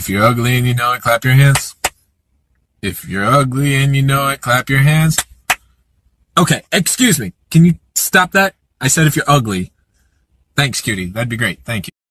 If you're ugly and you know it, clap your hands. If you're ugly and you know it, clap your hands. Okay, excuse me. Can you stop that? I said if you're ugly. Thanks, cutie. That'd be great. Thank you.